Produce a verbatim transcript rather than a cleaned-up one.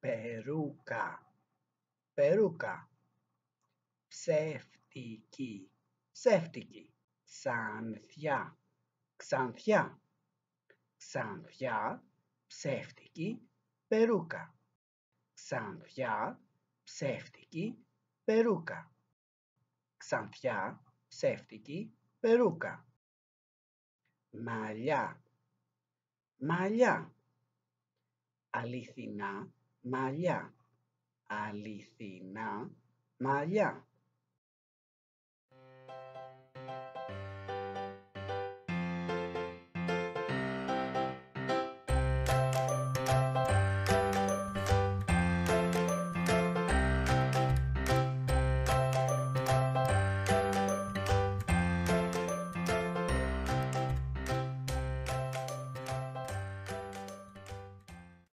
περούκα, περούκα. Ψεύτικη, ψεύτικη. Ξανθιά, ξανθιά. Ξανθιά, ψεύτικη, περούκα. Ξανθιά, ψεύτικη, περούκα. Ξανθιά, ψεύτικη, περούκα. Μαλλιά, μαλλιά. Αληθινά μαλλιά, αληθινά μαλλιά.